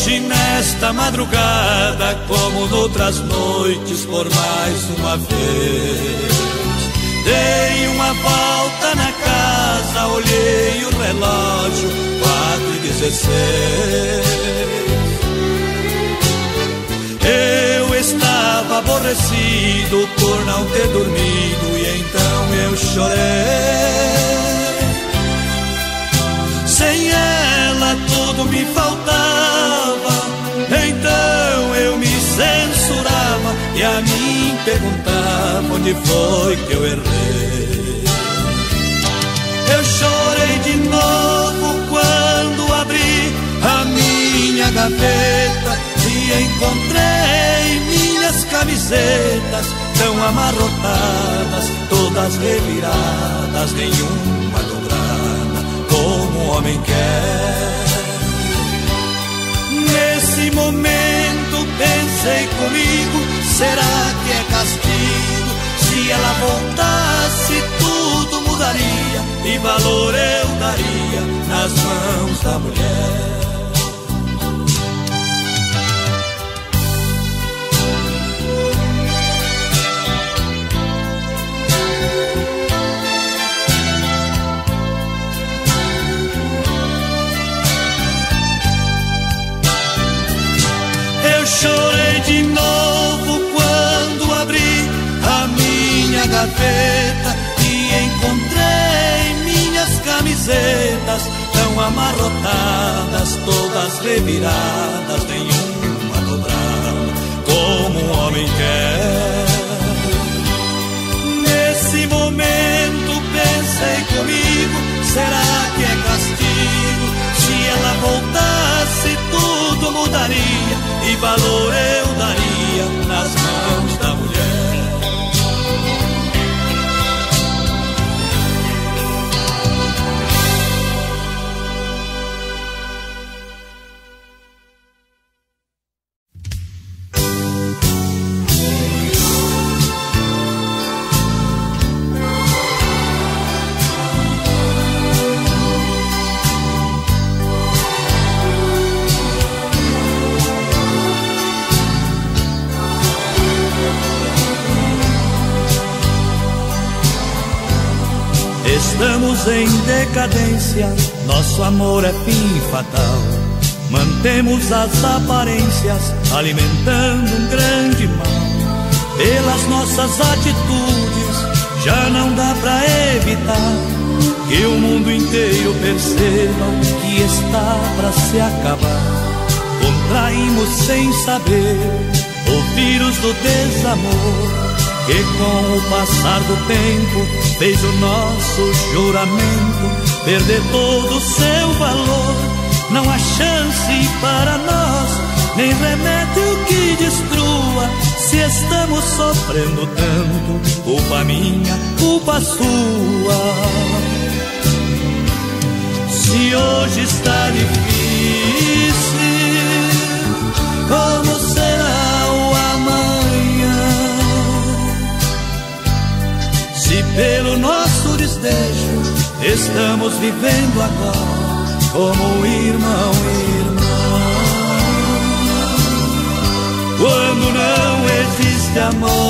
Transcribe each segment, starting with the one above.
Hoje nesta madrugada, como noutras noites, por mais uma vez, dei uma volta na casa, olhei o relógio, 4h16. Eu estava aborrecido por não ter dormido e então eu chorei. Sem ela tudo me faltava, então eu me censurava e a mim perguntava onde foi que eu errei. Eu chorei de novo quando abri a minha gaveta e encontrei minhas camisetas tão amarrotadas, todas reviradas, nenhuma dobrada como o homem quer. Nesse momento pensei comigo, será que é castigo? Se ela voltasse tudo mudaria e valor eu daria nas mãos da mulher. Chorei de novo quando abri a minha gaveta e encontrei minhas camisetas tão amarrotadas, todas reviradas, nenhuma dobrada como um homem quer. Nesse momento pensei comigo, será que é castigo? Se ela voltasse tudo mudaria e valor eu daria nas mãos da mulher. Estamos em decadência, nosso amor é fim fatal. Mantemos as aparências, alimentando um grande mal. Pelas nossas atitudes, já não dá pra evitar que o mundo inteiro perceba que está pra se acabar. Contraímos sem saber o vírus do desamor, que com o passar do tempo fez o nosso juramento perder todo o seu valor. Não há chance para nós, nem remédio que destrua. Se estamos sofrendo tanto, culpa minha, culpa sua. Se hoje está difícil, como será o amanhã? Se pelo nosso desejo estamos vivendo agora como irmão e irmã. Quando não existe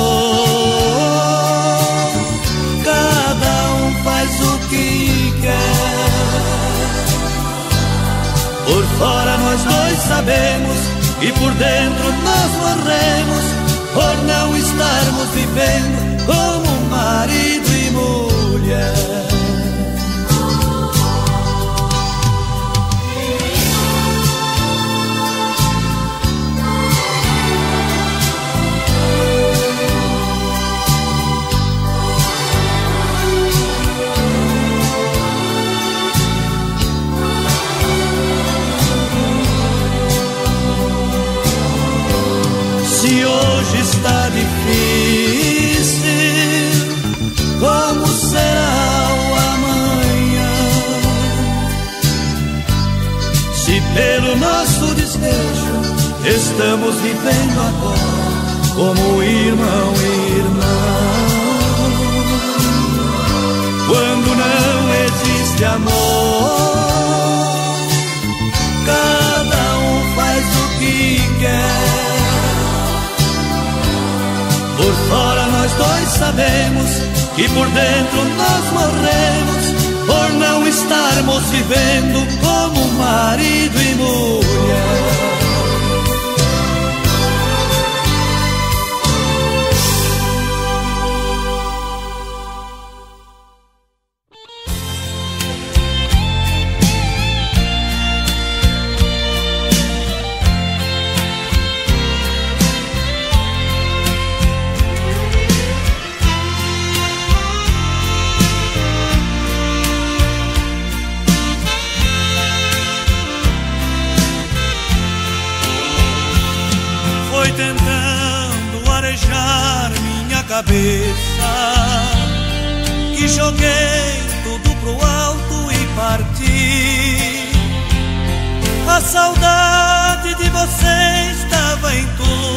amor, cada um faz o que quer. Por fora nós dois sabemos e por dentro nós morremos por não estarmos vivendo como marido e mulher. Se hoje está difícil, como será o amanhã? Se pelo nosso desejo estamos vivendo agora como irmão e irmã. Quando não existe amor, cada um faz o que e por dentro nós morremos por não estarmos vivendo como marido e mulher. Tentando arejar minha cabeça, que joguei tudo pro alto e parti. A saudade de você estava em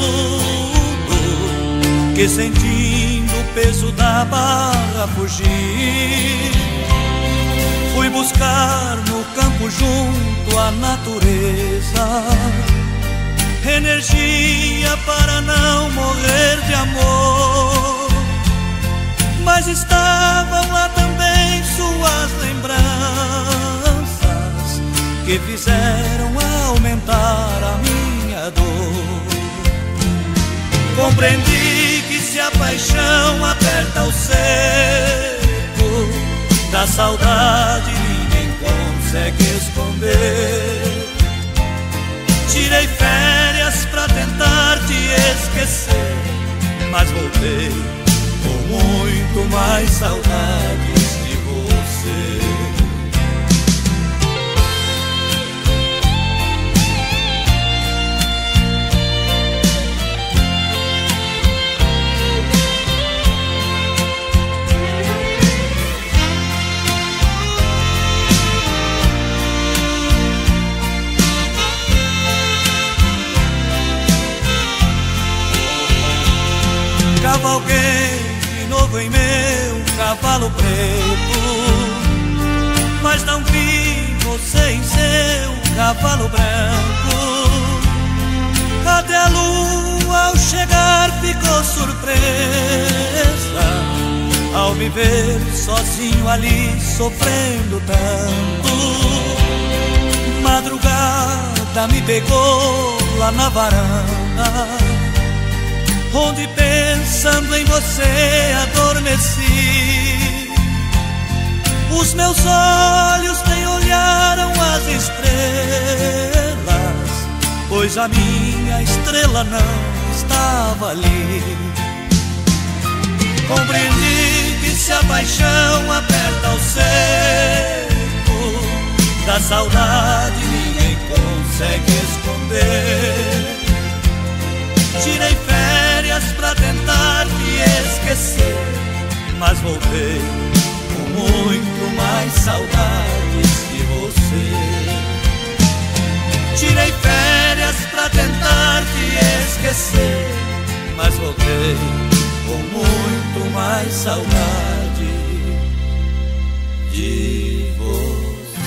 tudo, que sentindo o peso da barra fugir. Fui buscar no campo junto à natureza energia para não morrer de amor, mas estavam lá também suas lembranças que fizeram aumentar a minha dor. Compreendi que se a paixão aperta o seco, da saudade ninguém consegue esconder. Tirei férias pra tentar te esquecer, mas voltei com muito mais saudades de você. Cavalguei de novo em meu cavalo preto, mas não vi você em seu cavalo branco. Até a lua ao chegar ficou surpresa ao me ver sozinho ali sofrendo tanto. Madrugada me pegou lá na varanda, onde pensando em você adormeci. Os meus olhos nem olharam as estrelas, pois a minha estrela não estava ali. Compreendi que se a paixão aperta o seco, da saudade ninguém consegue esconder. Tirei férias pra tentar te esquecer, mas voltei com muito mais saudades de você. Tirei férias pra tentar te esquecer, mas voltei com muito mais saudade de você.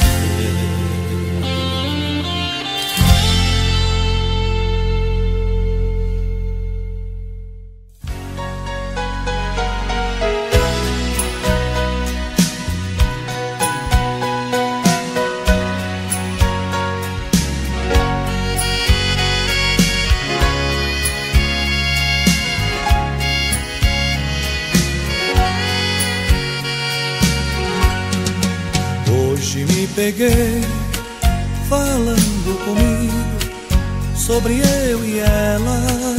Peguei falando comigo sobre eu e ela.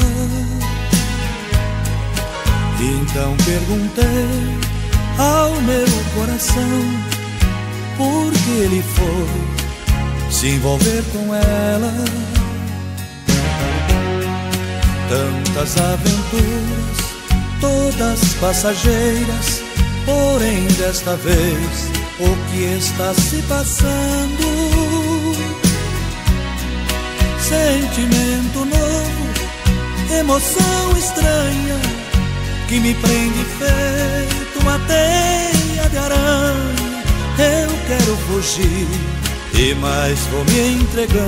Então perguntei ao meu coração por que ele foi se envolver com ela. Tantas aventuras, todas passageiras, porém desta vez o que está se passando? Sentimento novo, emoção estranha, que me prende feito uma teia de aranha. Eu quero fugir e mais vou me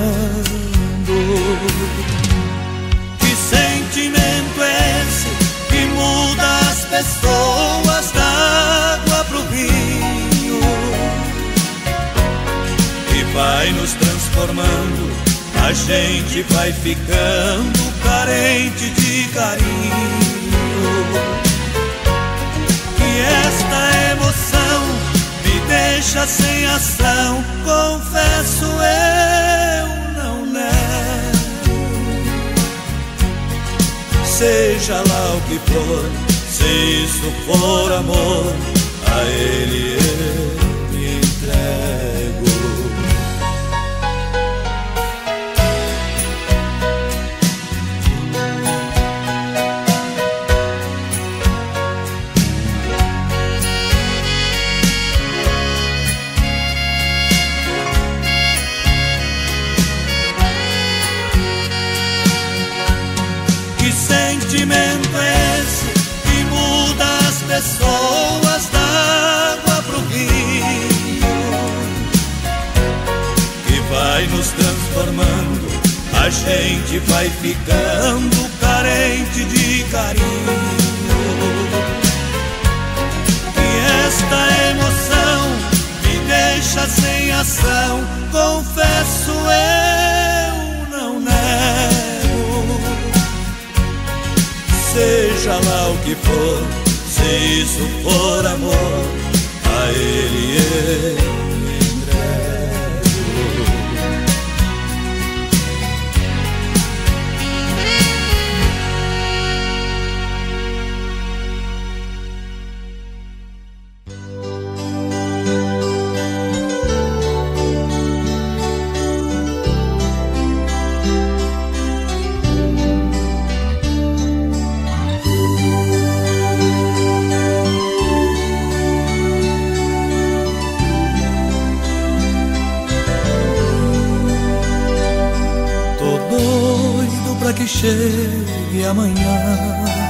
entregando. Que sentimento é esse que que muda as pessoas da água pro vinho, que vai nos transformando, a gente vai ficando carente de carinho. Que esta emoção me deixa sem ação, confesso eu não nego. Seja lá o que for, se isso for amor, a ele eu me entrego. Sentimento esse que muda as pessoas da água pro rio, que vai nos transformando, a gente vai ficando carente de carinho. E esta emoção me deixa sem ação, confesso eu não nego. Seja lá o que for, se isso for amor, a ele eu me entrego. Que chegue amanhã,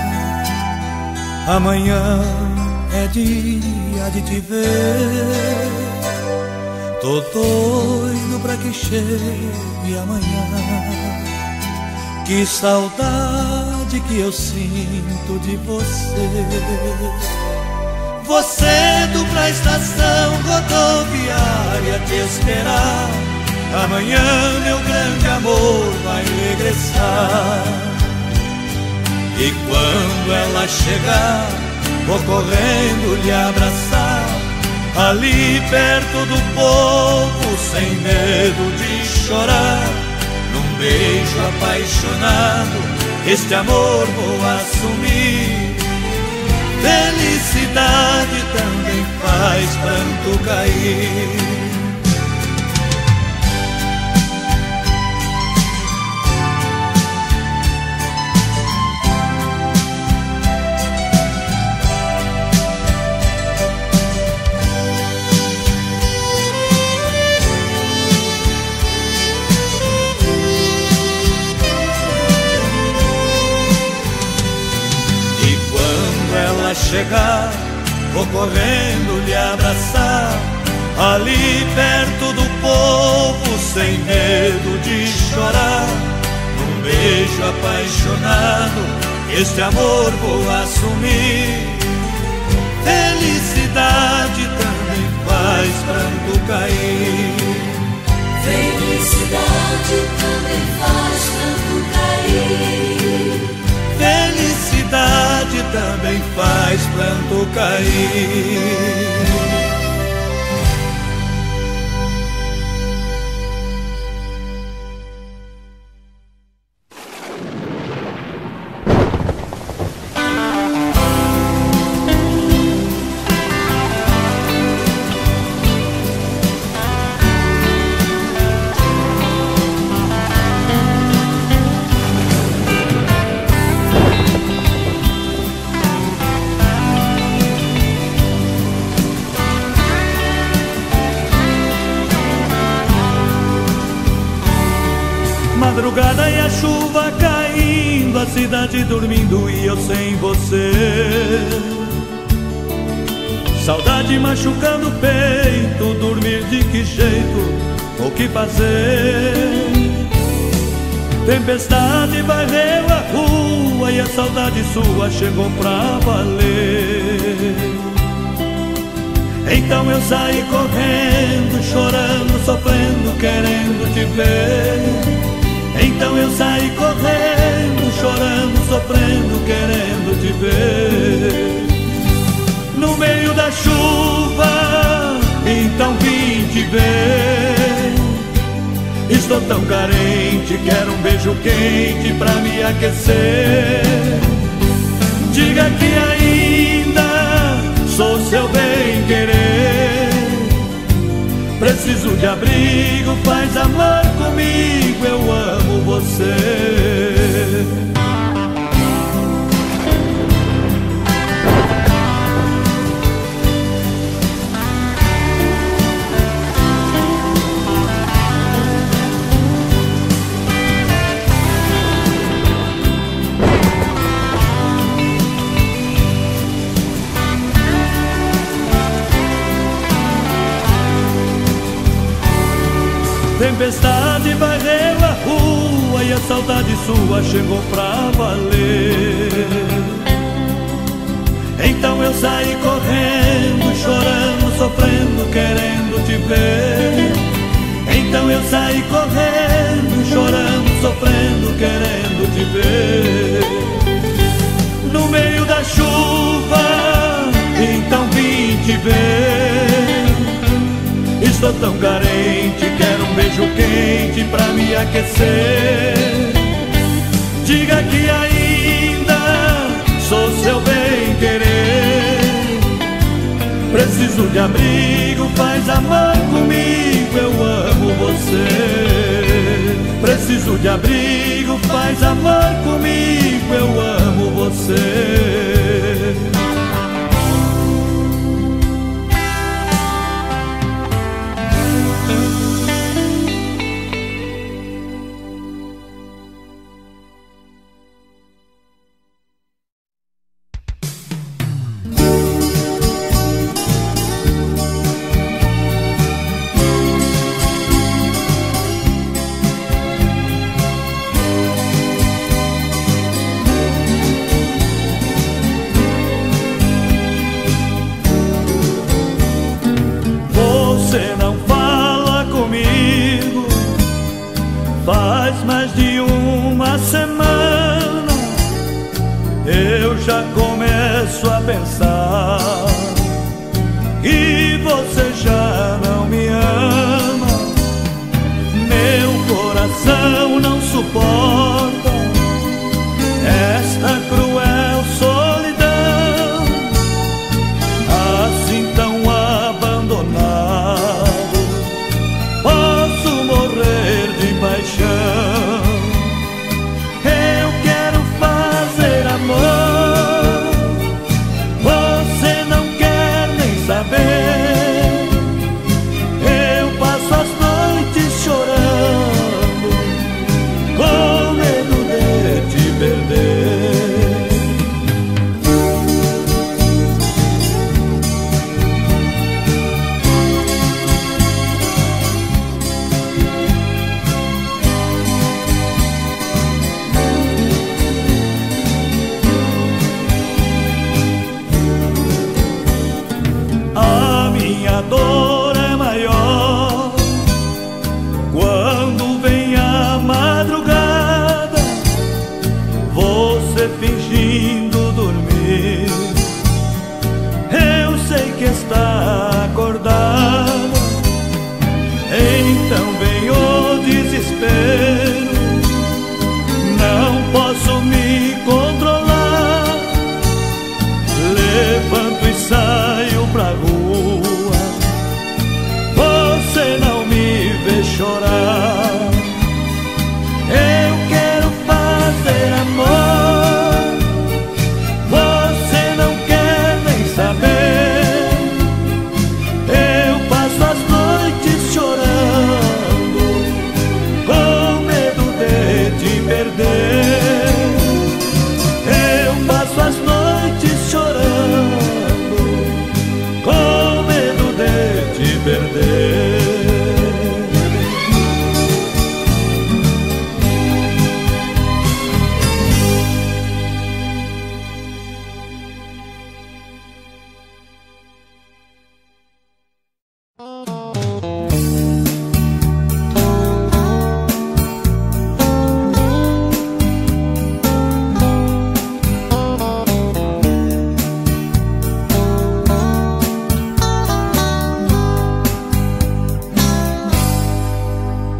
amanhã é dia de te ver. Tô doido pra que chegue amanhã. Que saudade que eu sinto de você. Vou cedo pra estação rodoviária te esperar. Amanhã meu grande amor vai regressar. E quando ela chegar, vou correndo lhe abraçar. Ali perto do povo, sem medo de chorar. Num beijo apaixonado, este amor vou assumir. Felicidade também faz pranto cair. Chegar, vou correndo lhe abraçar. Ali perto do povo, sem medo de chorar. Num beijo apaixonado, este amor vou assumir. Felicidade também faz pranto cair. Felicidade também faz pranto cair. Felicidade também faz pranto cair. Madrugada e a chuva caindo, a cidade dormindo e eu sem você. Saudade machucando o peito, dormir de que jeito, o que fazer? Tempestade varreu a rua e e a saudade sua chegou pra valer. Então eu saí correndo, chorando, sofrendo, querendo te ver. Então eu saí correndo, chorando, sofrendo, querendo te ver. No meio da chuva, então vim te ver. Estou tão carente, quero um beijo quente pra me aquecer. Diga que ainda sou seu bem-querer. Preciso de abrigo, faz amor comigo, eu amo você. Tempestade varreu a rua e a saudade sua chegou pra valer. Então eu saí correndo, chorando, sofrendo, querendo te ver. Então eu saí correndo, chorando, sofrendo, querendo te ver. No meio da chuva, então vim te ver. Estou tão carente, quero um beijo quente pra me aquecer. Diga que ainda sou seu bem-querer. Preciso de abrigo, faz amor comigo, eu amo você. Preciso de abrigo, faz amor comigo, eu amo você. Faz mais de uma semana eu já começo a pensar que você já não me ama. Meu coração não suporta esta cruel solidão, assim tão abandonado. Posso morrer de paixão. Eu quero fazer amor, você não quer nem saber. Eu passo as noites chorando, com medo de te perder. A minha dor é maior quando vem a madrugada, você fingindo dormir. Eu sei que está acordada, então vem o desespero. Não posso me controlar, levanto e saio pra rua. Você não me vê chorar. Eu quero fazer amor, você não quer nem saber. Eu passo as noites chorando, com medo de te perder. Eu passo as noites chorando, com medo de te perder.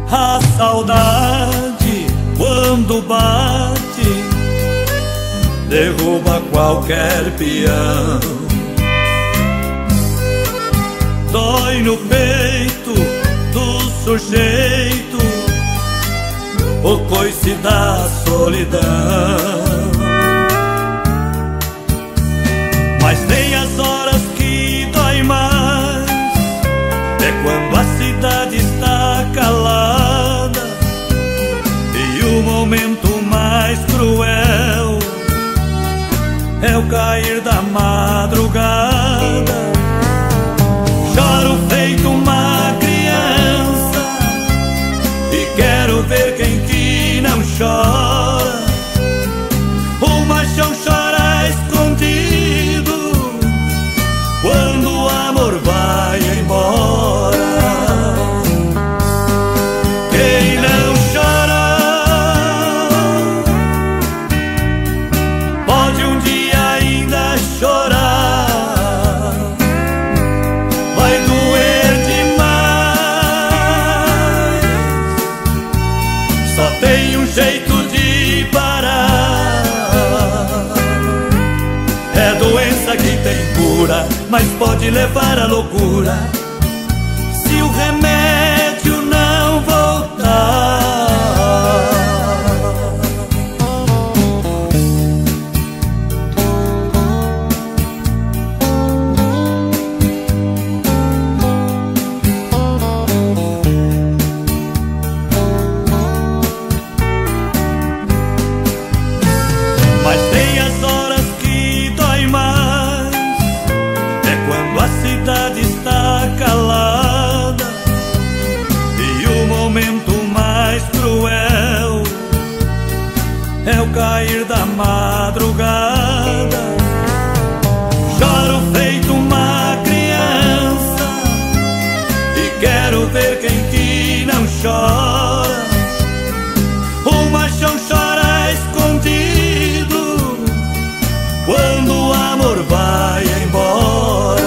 A saudade, quando bate, derruba qualquer peão. Dói no peito do sujeito o coice da solidão. Mas tem as horas que dói mais, é quando a cidade está calada, e o momento mais cruel é o cair da madrugada. Choro feito uma criança e quero ver quem que não chora. O machão chora escondido quando o amor vai embora. Quem não chora pode um dia ainda chorar. Vai doer demais, só tem um jeito de parar. É doença que tem cura, mas pode levar à loucura se o remédio não voltar. Mas tem as horas que dói mais, é quando a cidade está calada, e o momento mais cruel é o cair da madrugada. Choro feito uma criança e quero ver quem que não chora. O machão chora escondido quando o amor vai embora.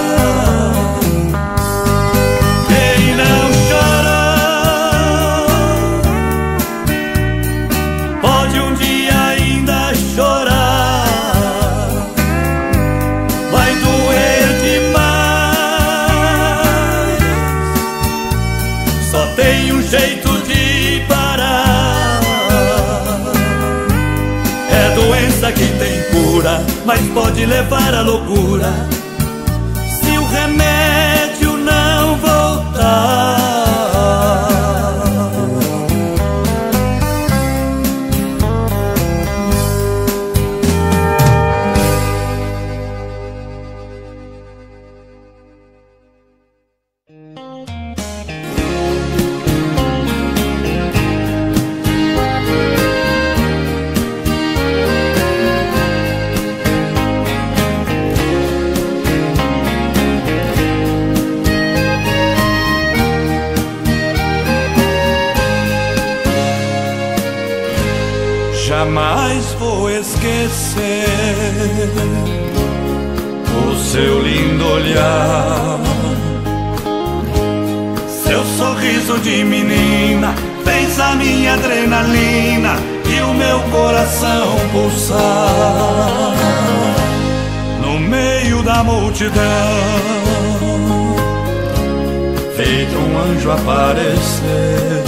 Quem não chora pode um dia ainda chorar. Vai doer demais, só tem um jeito de parar. É doença que tem cura, mas pode levar à loucura se o remédio não voltar. Jamais vou esquecer o seu lindo olhar, seu sorriso de menina fez a minha adrenalina e o meu coração pulsar. No meio da multidão, feito um anjo aparecer,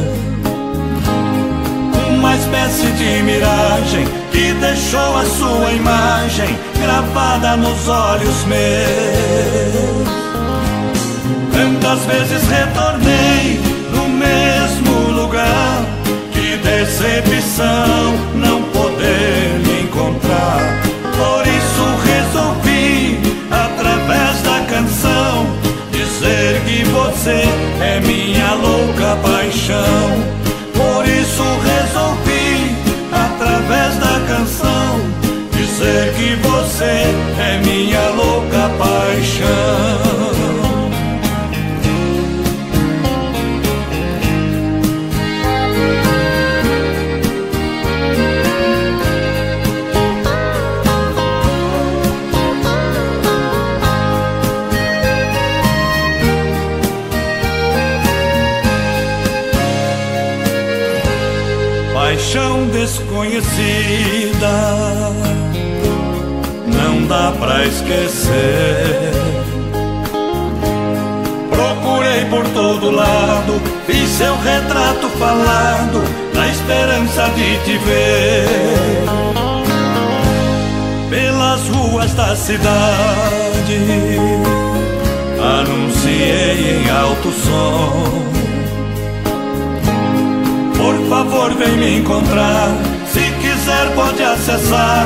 uma espécie de miragem que deixou a sua imagem gravada nos olhos meus. Tantas vezes retornei no mesmo lugar, que decepção não poder me encontrar. Por isso resolvi, através da canção, dizer que você é minha louca paixão. Por isso resolvi, através da canção, dizer que você é minha louca paixão. paixão desconhecida não dá pra esquecer. Procurei por todo lado, vi seu retrato falado, na esperança de te ver pelas ruas da cidade. Anunciei em alto som: por favor, vem me encontrar. Se quiser pode acessar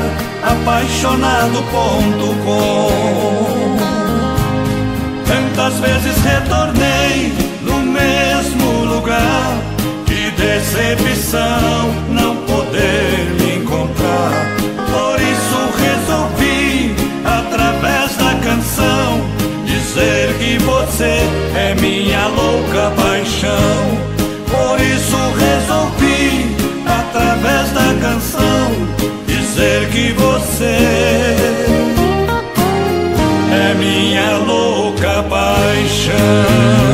apaixonado.com. Tantas vezes retornei no mesmo lugar, que decepção não poder me encontrar. Por isso resolvi, através da canção, dizer que você é minha louca paixão. Por isso resolvi, através da canção, dizer que você é minha louca paixão.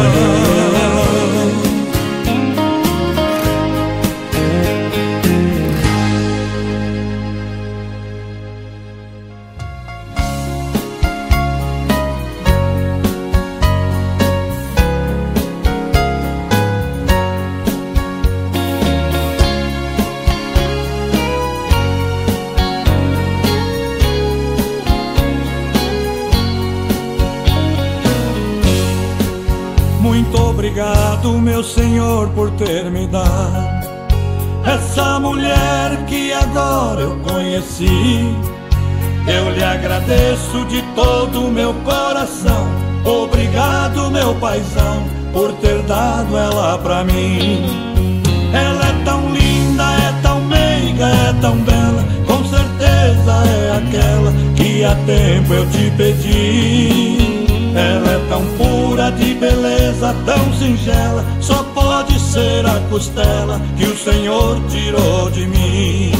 Obrigado, meu Senhor, por ter me dado essa mulher que agora eu conheci. Eu lhe agradeço de todo o meu coração. Obrigado, meu paizão, por ter dado ela pra mim. Ela é tão linda, é tão meiga, é tão bela, com certeza é aquela que há tempo eu te pedi. Ela é tão pura de beleza, tão singela, só pode ser a costela que o Senhor tirou de mim.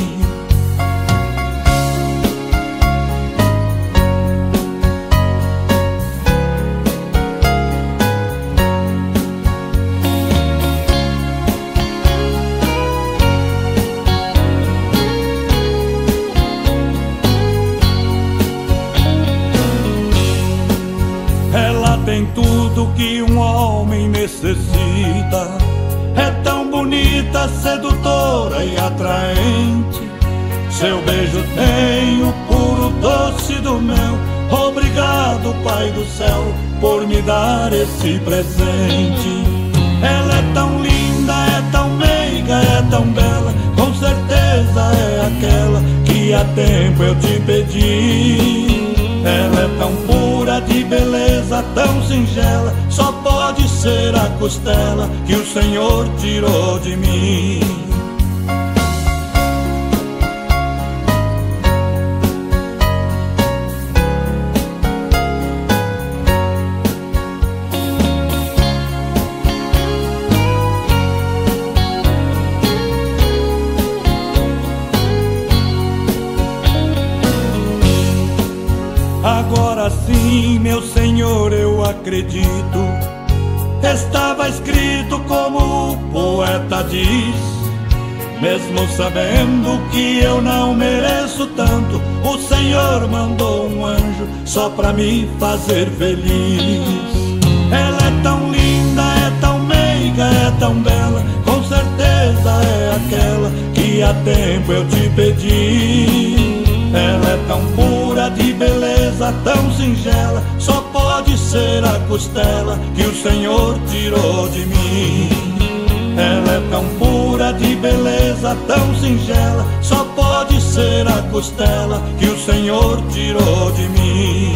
Tem tudo que um homem necessita. É tão bonita, sedutora e atraente. Seu beijo tem o puro doce do mel. Obrigado, Pai do céu, por me dar esse presente. Ela é tão linda, é tão meiga, é tão bela, com certeza é aquela que há tempo eu te pedi. Ela é tão pura de beleza, tão singela, só pode ser a costela que o Senhor tirou de mim. Agora sim, meu Senhor, eu acredito. Estava escrito como o poeta diz. Mesmo sabendo que eu não mereço tanto, o Senhor mandou um anjo só pra me fazer feliz. Ela é tão linda, é tão meiga, é tão bela, com certeza é aquela que há tempo eu te pedi. Ela é tão pura de beleza, tão singela, só pode ser a costela que o Senhor tirou de mim. Ela é tão pura de beleza, tão singela, só pode ser a costela que o Senhor tirou de mim.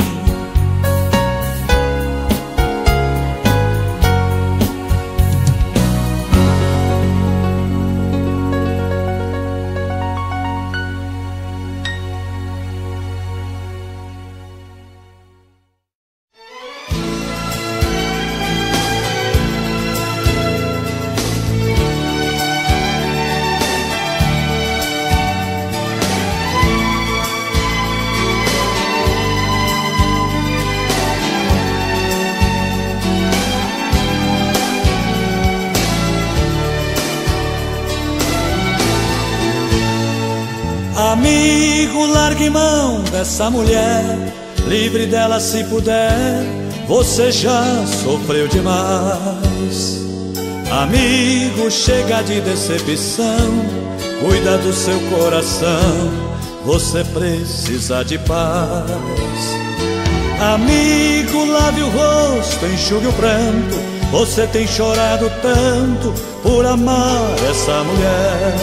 Amigo, largue mão dessa mulher, livre dela se puder, você já sofreu demais. Amigo, chega de decepção, cuida do seu coração, você precisa de paz. Amigo, lave o rosto, enxugue o pranto, você tem chorado tanto por amar essa mulher.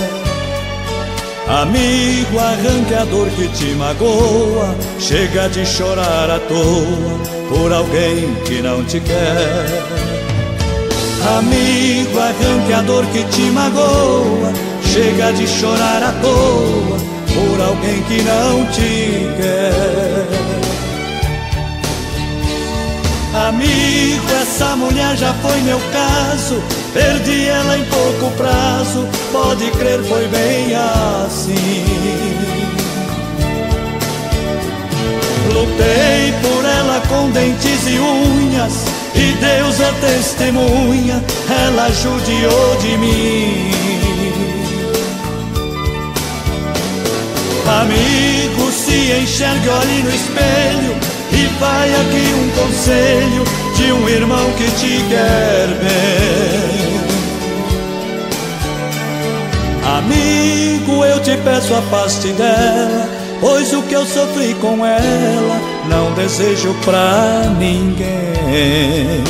Amigo, arranque a dor que te magoa, chega de chorar à toa por alguém que não te quer. Amigo, arranque a dor que te magoa, chega de chorar à toa por alguém que não te quer. Amigo, essa mulher já foi meu caso, perdi ela em pouco prazo, pode crer foi bem assim. Lutei por ela com dentes e unhas, e Deus é testemunha, ela judiou de mim. Amigo, se enxergue, olhe no espelho, e vai aqui um conselho de um irmão que te quer bem. Amigo, eu te peço, afaste dela, pois o que eu sofri com ela não desejo pra ninguém.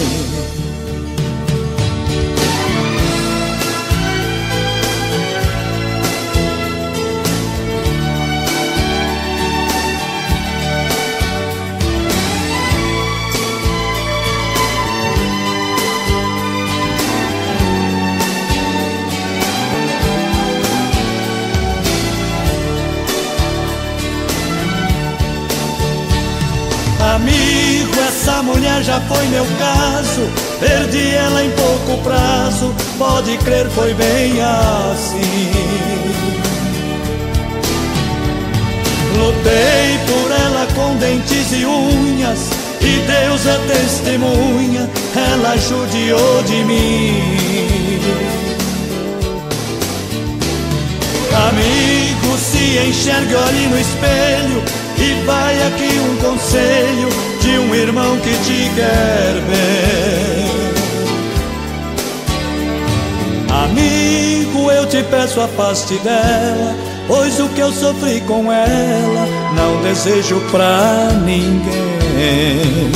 Amigo, essa mulher já foi meu caso, perdi ela em pouco prazo, pode crer foi bem assim. Lutei por ela com dentes e unhas, e Deus é testemunha, ela judiou de mim. Amigo, se enxergue, olhe no espelho, e vai aqui um conselho de um irmão que te quer bem. Amigo, eu te peço, afaste dela, pois o que eu sofri com ela não desejo pra ninguém.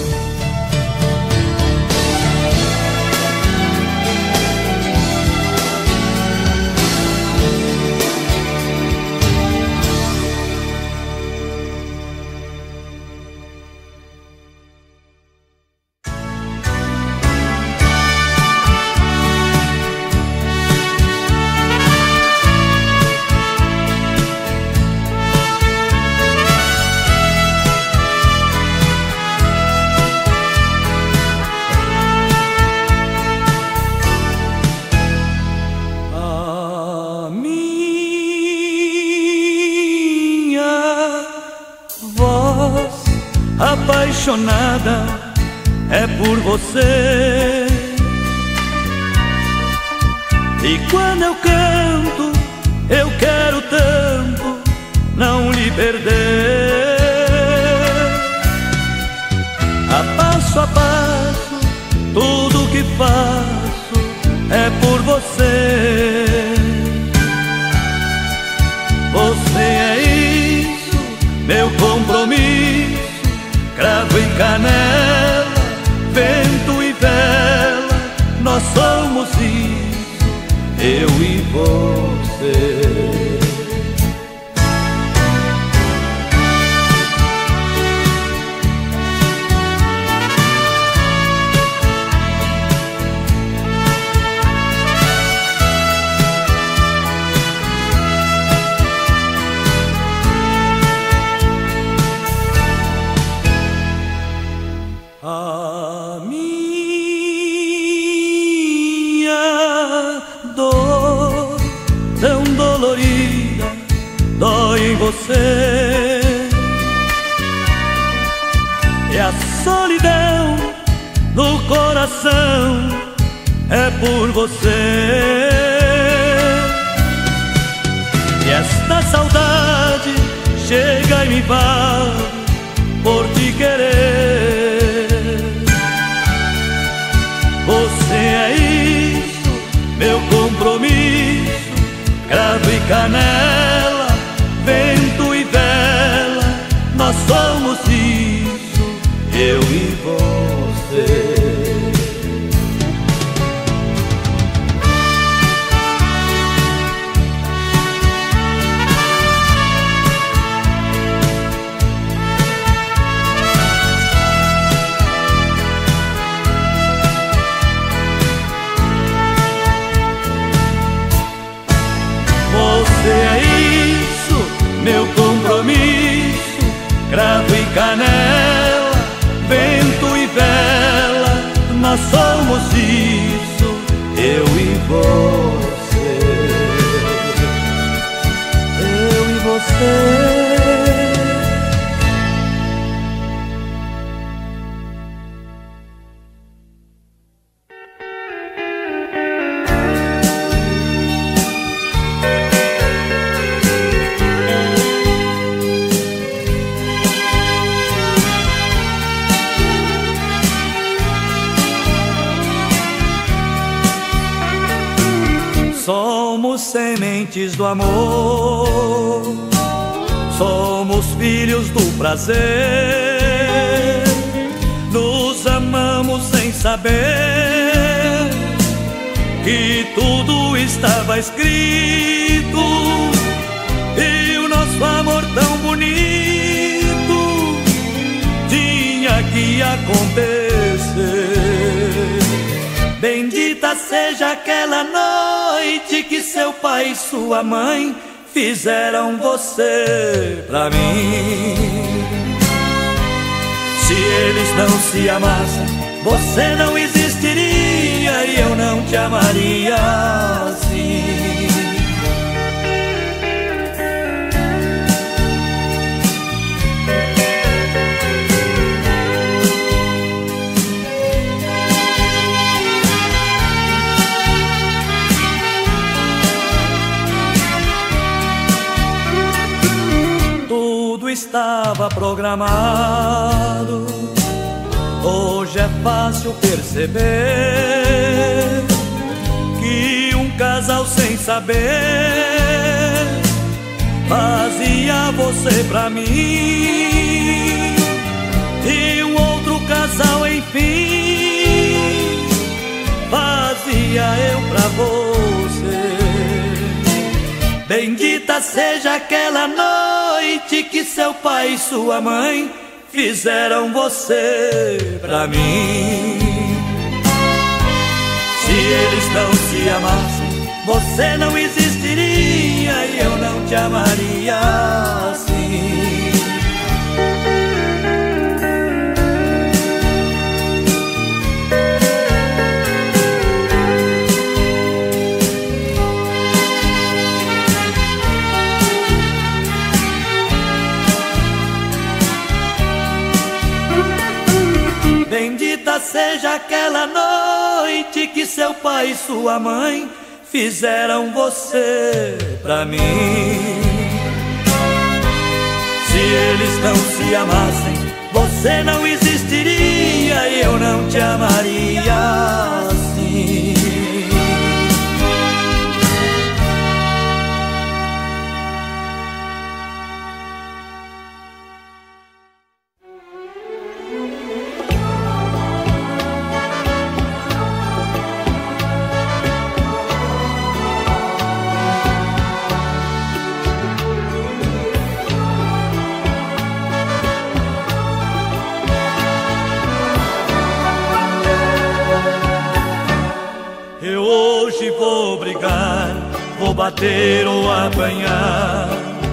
Apaixonada é por você, e quando eu canto eu quero tanto não lhe perder. A passo tudo que faço é por você. Você é isso, meu compromisso, cravo em canela, vento e vela, nós somos isso, eu e você. A minha dor tão dolorida dói em você, e a solidão no coração é por você. E esta saudade briga e me invado por te querer. Você é isso, meu compromisso, cravo e canela, vento e vela, nós somos isso, eu e você. Você é isso, meu compromisso, cravo e canela, vento e vela, nós somos isso, eu e você. Eu e você. Somos sementes do amor, somos filhos do prazer, nos amamos sem saber que tudo estava escrito, e o nosso amor tão bonito tinha que acontecer. Bendita seja aquela noite que seu pai e sua mãe fizeram você pra mim. Se eles não se amassem, você não existiria e eu não te amaria assim. Estava programado, hoje é fácil perceber que um casal sem saber fazia você pra mim, e um outro casal enfim fazia eu pra você. Bendita seja aquela noite que seu pai e sua mãe fizeram você pra mim. Se eles não se amassem, você não existiria e eu não te amaria assim. Bendita seja aquela noite que seu pai e sua mãe fizeram você pra mim. Se eles não se amassem, você não existiria e eu não te amaria assim. Vou brigar, vou bater ou apanhar,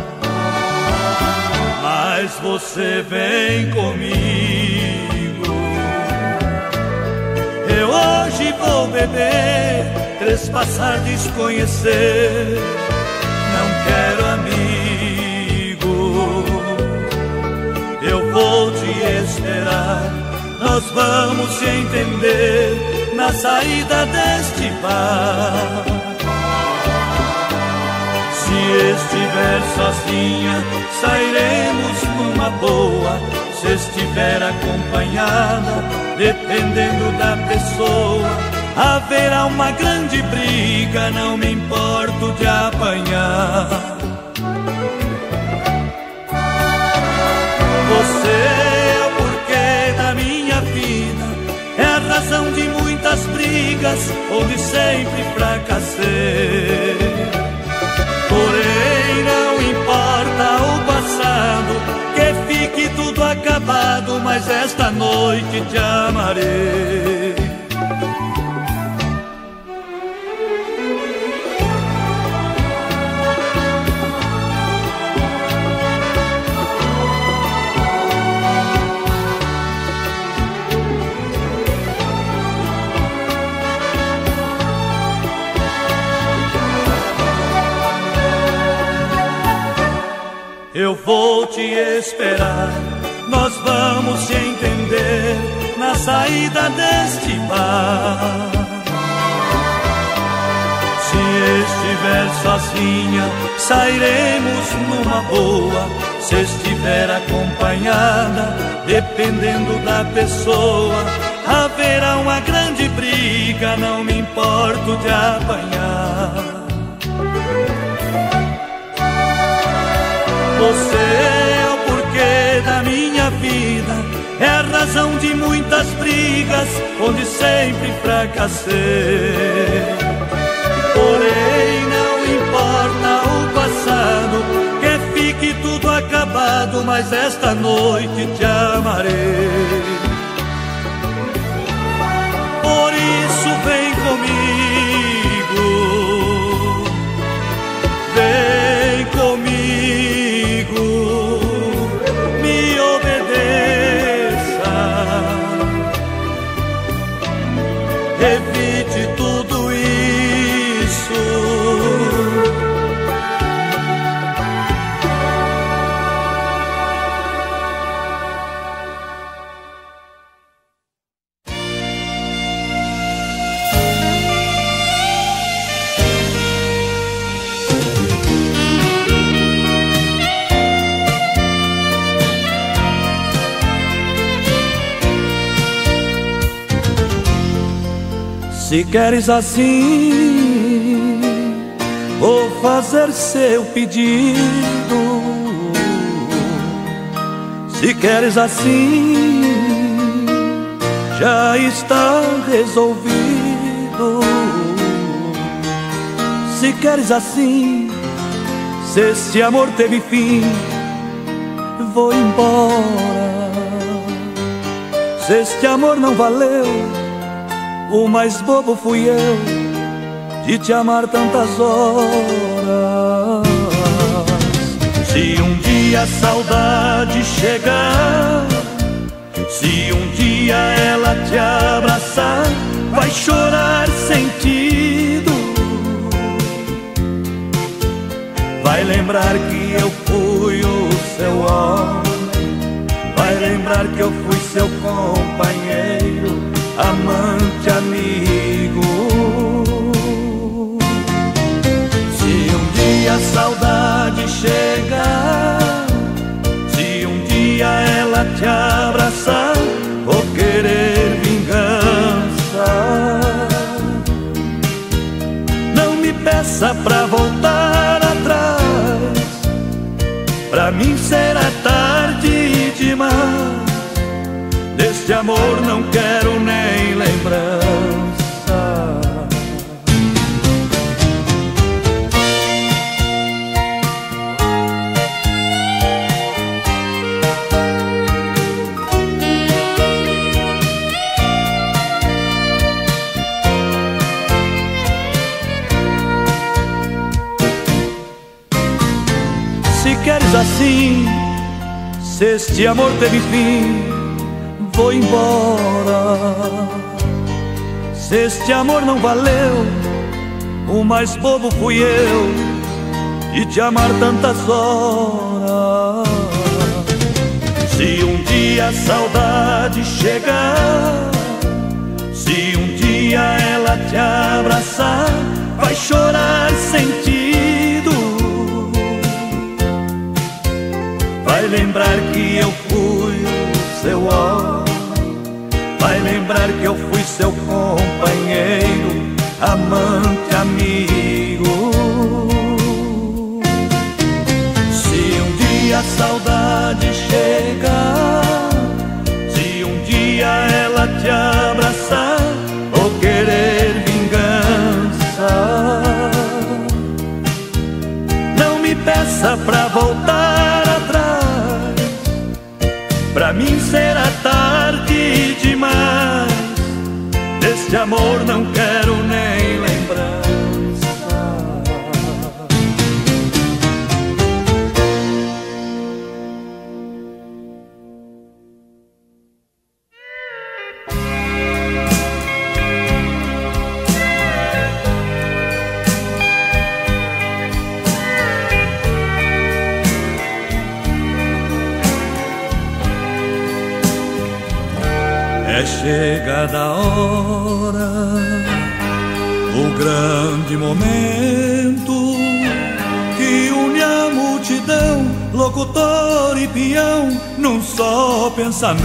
mas você vem comigo. Eu hoje vou beber, trespassar, desconhecer, não quero amigo. Eu vou te esperar, nós vamos te entender na saída deste bar. Se estiver estiver sozinha, sairemos numa boa. Se estiver acompanhada, dependendo da pessoa, haverá uma grande briga, não me importo de apanhar. Você é o porquê da minha vida, é a razão de muitas brigas, onde sempre fracassei. Porém não importa o passado, que fique tudo acabado, mas esta noite te amarei. Eu vou te esperar, nós vamos se entender na saída deste bar. Se estiver sozinha, sairemos numa boa. Se estiver acompanhada, dependendo da pessoa, haverá uma grande briga, não me importo de apanhar. Você é o porquê da minha vida, é a razão de muitas brigas, onde sempre fracassei. Porém não importa o passado, que fique tudo acabado, mas esta noite te amarei. Por isso vem comigo, vem comigo. Me obedeça, evite tudo isso. Se queres assim, vou fazer seu pedido. Se queres assim, já está resolvido. Se queres assim, se esse amor teve fim, vou embora. Se este amor não valeu, o mais bobo fui eu de te amar tantas horas. Se um dia a saudade chegar, se um dia ela te abraçar, vai chorar sentido. Vai lembrar que eu fui o seu homem, vai lembrar que eu fui seu companheiro, amante, amigo. Se um dia a saudade chegar, se um dia ela te abraçar, vou querer vingança. Não me peça pra voltar atrás, pra mim será tarde demais. Deste amor não quero nem lembrança. Se queres assim, se este amor teve fim, vou embora. Se este amor não valeu, o mais bobo fui eu de te amar tantas horas. Se um dia a saudade chegar, se um dia ela te abraçar, vai chorar sentido. lembrar que eu fui seu companheiro, amante, amigo. Se um dia a saudade chegar, se um dia ela te abraçar ou querer vingança, não me peça pra voltar atrás. Pra mim será tarde demais. Deste amor não quero nem lembrança. É chegada a hora, o grande momento que une a multidão, locutor e peão, num só pensamento.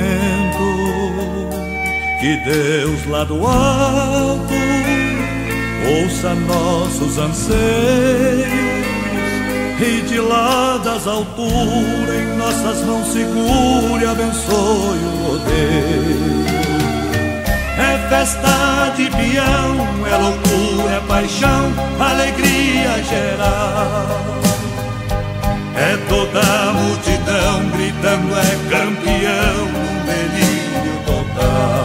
Que Deus lá do alto ouça nossos anseios e de lá das alturas em nossas mãos segure, abençoe o rodeio. É festa de peão, é loucura, é paixão, alegria geral. É toda a multidão gritando, é campeão, um delírio total.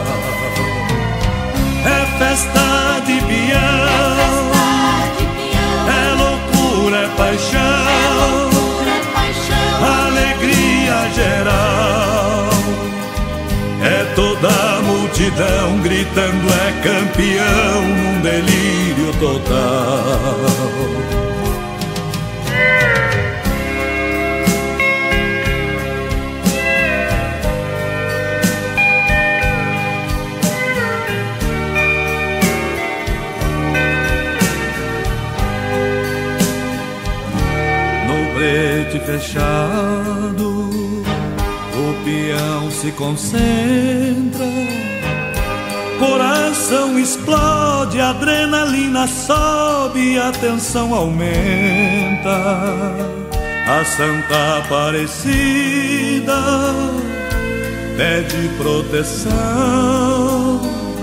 É festa de peão, é loucura, é paixão, alegria geral. É toda a multidão gritando, é campeão, um delírio total. Fechado, o peão se concentra, coração explode, adrenalina sobe, a tensão aumenta. A Santa Aparecida pede proteção,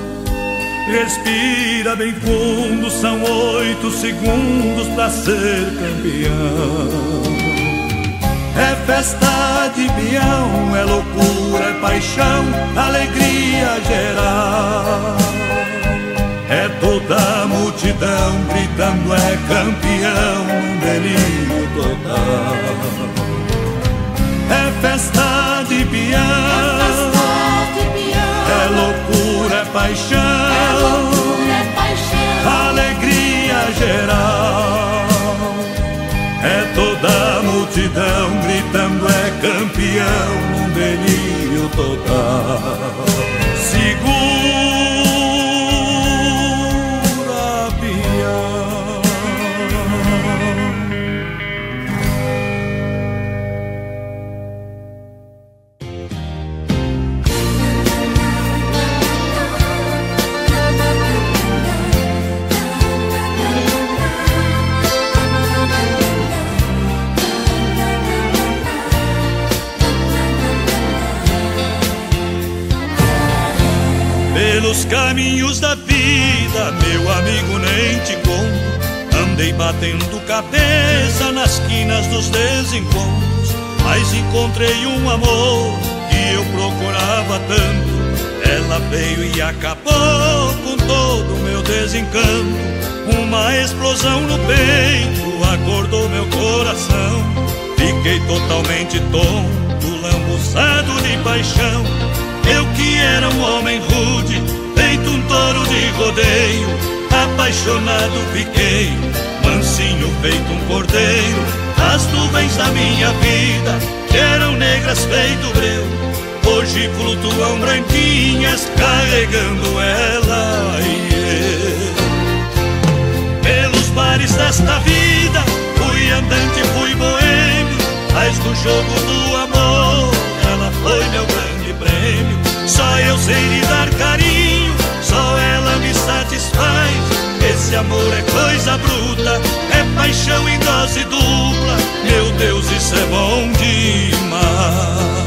respira bem fundo, são 8 segundos pra ser campeão. É festa de peão, é loucura, é paixão, alegria geral. É toda a multidão gritando, é campeão, um delírio total. É festa de peão, é loucura, é paixão, alegria geral. É toda a multidão gritando, é campeão, um delírio total. Segura, peão. Pelos caminhos da vida, meu amigo, nem te conto. Andei batendo cabeça nas quinas dos desencontros, mas encontrei um amor que eu procurava tanto. Ela veio e acabou com todo o meu desencanto. Uma explosão no peito acordou meu coração. Fiquei totalmente tonto, lambuçado de paixão. Eu que era um homem rude, feito um touro de rodeio, apaixonado fiquei, mansinho feito um cordeiro. As nuvens da minha vida, que eram negras feito breu, hoje flutuam branquinhas, carregando ela e eu. Pelos bares desta vida, fui andante, fui boêmio, mas no jogo do amor, ela foi meu grande prêmio. Só eu eu sei lhe dar carinho, só ela me satisfaz. Esse amor é coisa bruta, é paixão em dose dupla. Meu Deus, isso é bom demais.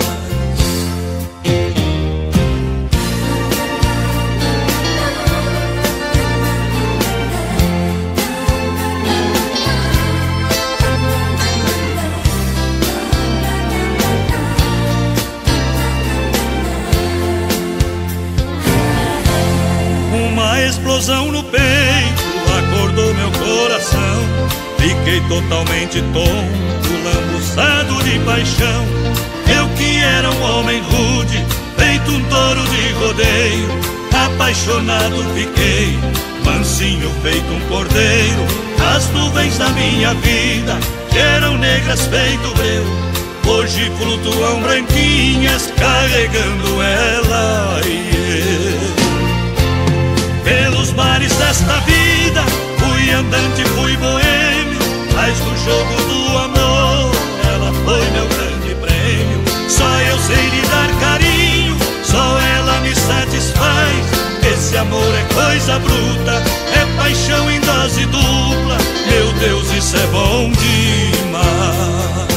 Uma explosão no peito acordou meu coração. Fiquei totalmente tonto, lambuçado de paixão. Eu que era um homem rude, feito um touro de rodeio, apaixonado fiquei, mansinho feito um cordeiro. As nuvens da minha vida, que eram negras feito breu, hoje flutuam branquinhas, carregando ela e eu. Pelos mares desta vida, fui andante, fui boêmio, mas no jogo do amor, ela foi meu grande prêmio. Só eu sei lhe dar carinho, só ela me satisfaz. Esse amor é coisa bruta, é paixão em dose dupla. Meu Deus, isso é bom demais.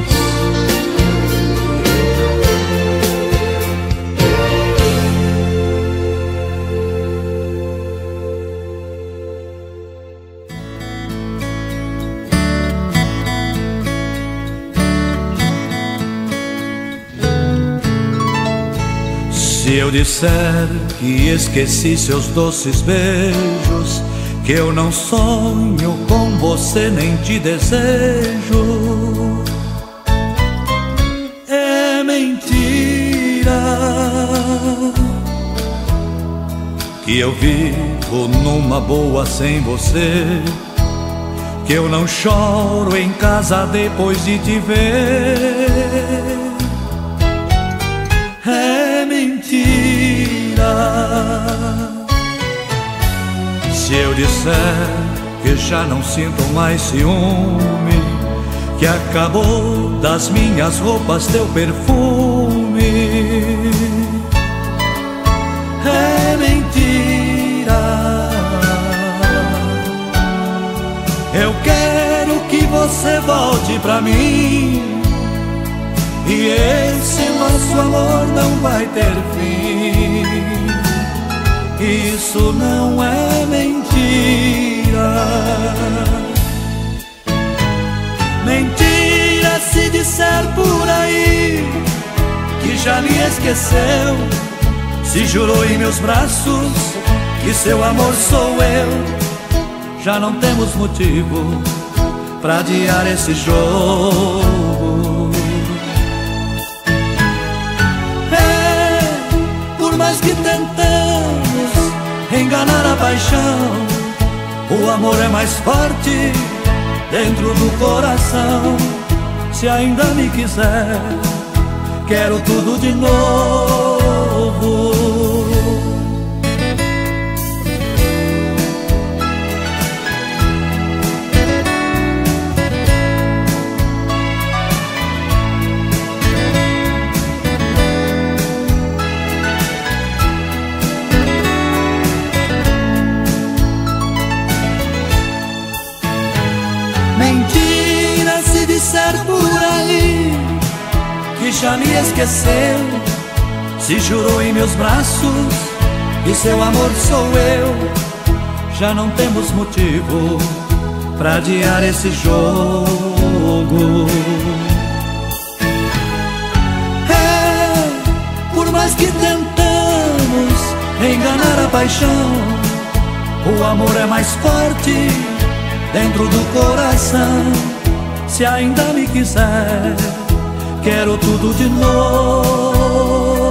Se eu disser que esqueci seus doces beijos, que eu não sonho com você nem te desejo, é mentira. Que eu vivo numa boa sem você, que eu não choro em casa depois de te ver, é mentira. Se eu disser que já não sinto mais ciúme, que acabou das minhas roupas teu perfume, é mentira. Eu quero que você volte pra mim, e esse nosso amor não vai ter fim. Isso não é mentira. Mentira se disser por aí que já me esqueceu, se jurou em meus braços que seu amor sou eu. Já não temos motivo pra adiar esse jogo. Por mais que tentamos enganar a paixão, o amor é mais forte dentro do coração. Se ainda me quiser, quero tudo de novo. Mentira se disser por aí que já me esqueceu, se jurou em meus braços que seu amor sou eu. Já não temos motivo pra adiar esse jogo. Por mais que tentamos enganar a paixão, o amor é mais forte dentro do coração. Se ainda me quiser, quero tudo de novo.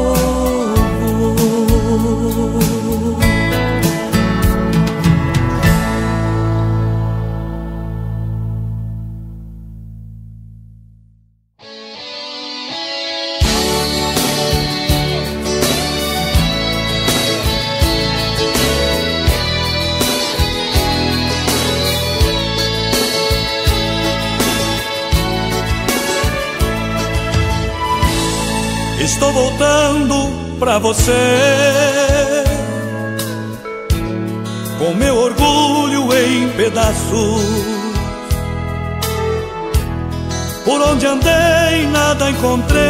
Estou voltando pra você, com meu orgulho em pedaços. Por onde andei nada encontrei,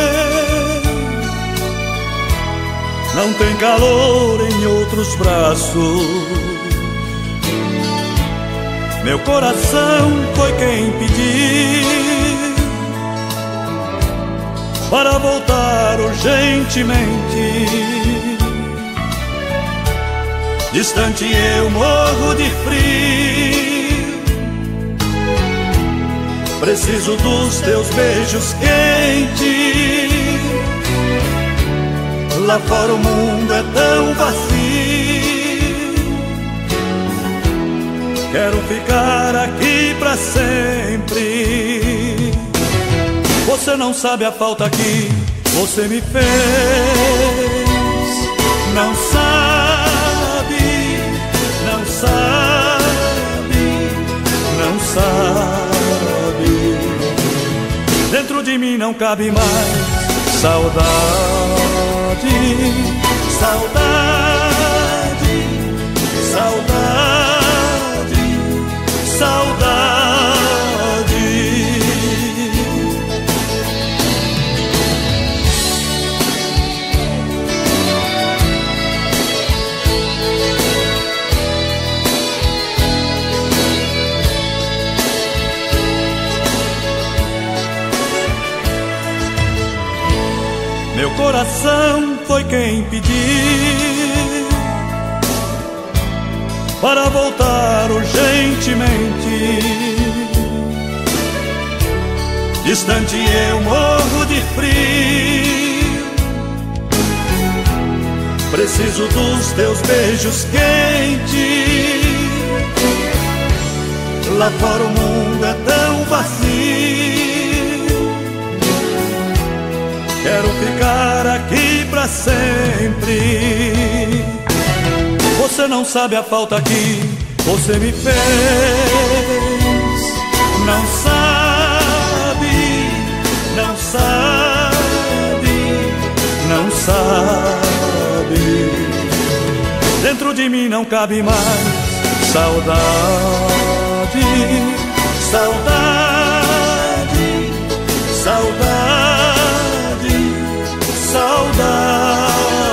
não tem calor em outros braços. Meu coração foi quem pediu para voltar urgentemente. Distante eu morro de frio, preciso dos teus beijos quentes. Lá fora o mundo é tão vazio, quero ficar aqui pra sempre. Você não sabe a falta que você me fez, não sabe, não sabe, não sabe. Dentro de mim não cabe mais saudade, saudade, saudade, saudade. Meu coração foi quem pediu para voltar urgentemente. Distante eu morro de frio, preciso dos teus beijos quentes. Lá fora o mundo é tão vazio, quero ficar aqui pra sempre. Você não sabe a falta que você me fez, não sabe, não sabe, não sabe. Dentro de mim não cabe mais saudade, saudade, saudade, saudade.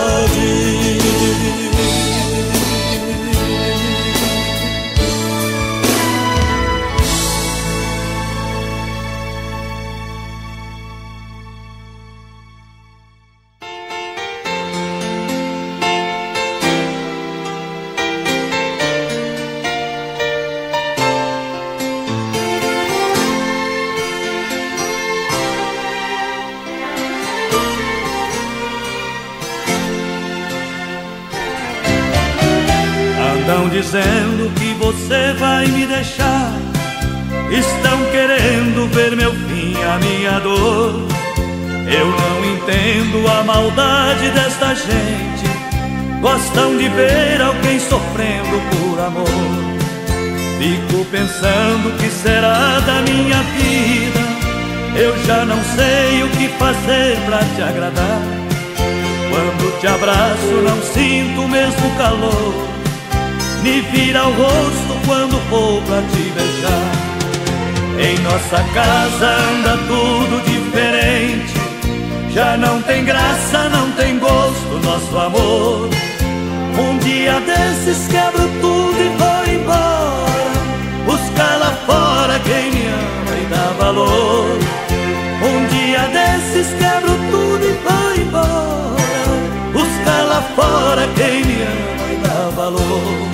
Estão dizendo que você vai me deixar, estão querendo ver meu fim, a minha dor. Eu não entendo a maldade desta gente, gostam de ver alguém sofrendo por amor. Fico pensando o que será da minha vida, eu já não sei o que fazer pra te agradar. Quando te abraço não sinto o mesmo calor, me vira o rosto quando for pra te beijar. Em nossa casa anda tudo diferente, já não tem graça, não tem gosto nosso amor. Um dia desses quebro tudo e vou embora, buscar lá fora quem me ama e dá valor. Um dia desses quebro tudo e vou embora, buscar lá fora quem me ama e dá valor.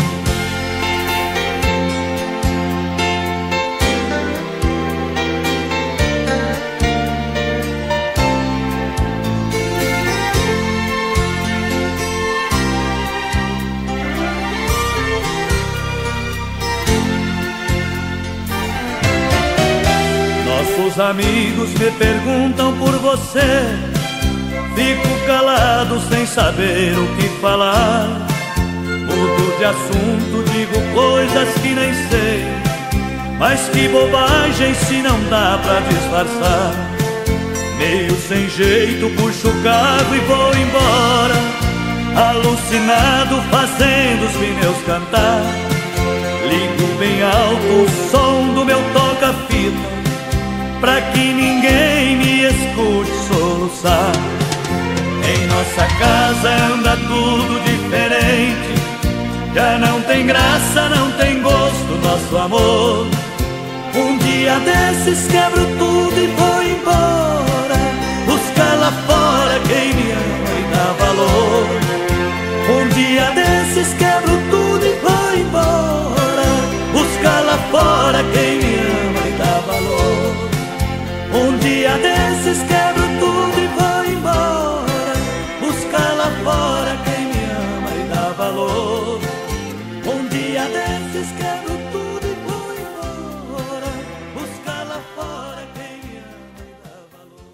Os amigos me perguntam por você, fico calado sem saber o que falar. Mudo de assunto, digo coisas que nem sei, mas que bobagem se não dá pra disfarçar. Meio sem jeito, puxo o carro e vou embora, alucinado, fazendo os pneus cantar. Ligo bem alto o som do meu toca-fita, pra que ninguém me escute soluçar. Em nossa casa anda tudo diferente, já não tem graça, não tem gosto nosso amor. Um dia desses quebro tudo e vou embora, buscar lá fora quem me ama e dá valor. Um dia desses quebro tudo e vou embora, buscar lá fora quem me ama e dá valor. Um dia desses quebro tudo e vou embora, buscar lá fora quem me ama e dá valor. Um dia desses quebro tudo e vou embora, buscar lá fora quem me ama e dá valor.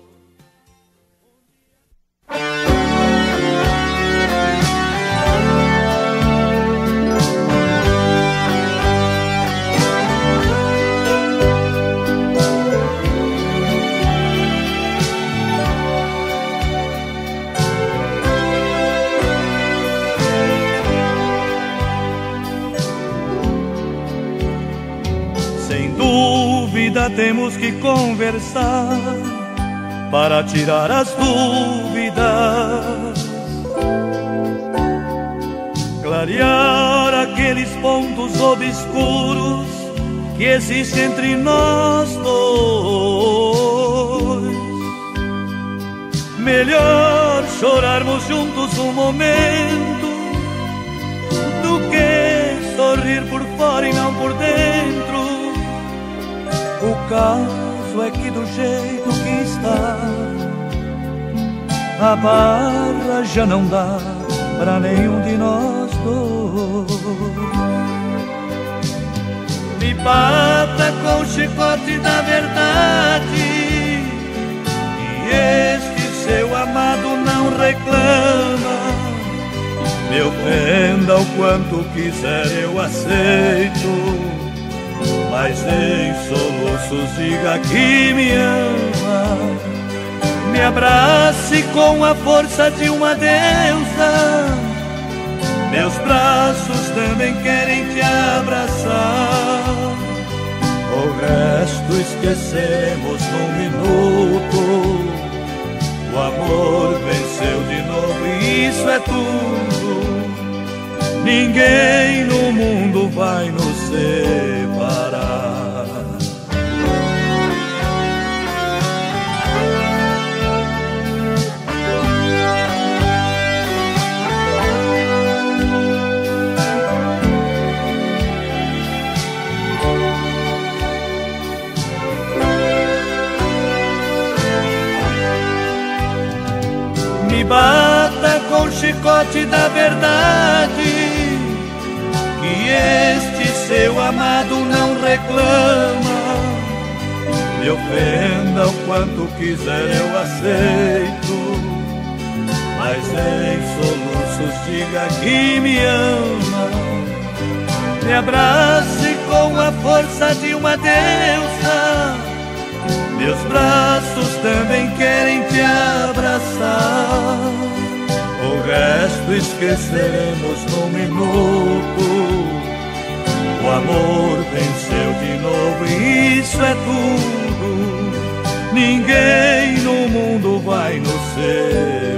Sem dúvida temos que conversar para tirar as dúvidas, clarear aqueles pontos obscuros que existem entre nós dois. Melhor chorarmos juntos um momento do que sorrir por fora e não por dentro. O caso é que do jeito que está, a barra já não dá pra nenhum de nós dois. Me bata com o chicote da verdade, e este seu amado não reclama. Me ofenda o quanto quiser eu aceito, mas em soluços diga que me ama. Me abrace com a força de uma deusa, meus braços também querem te abraçar. O resto esqueceremos num minuto. O amor venceu de novo e isso é tudo. Ninguém no mundo vai nos separar. Me bata com o chicote da verdade, que este seu amado não reclama. Me ofenda o quanto quiser eu aceito, mas em soluços diga que me ama. Me abrace com a força de uma deusa, meus braços também querem te abraçar. O resto esqueceremos num minuto. O amor venceu de novo e isso é tudo. Ninguém no mundo vai nos separar.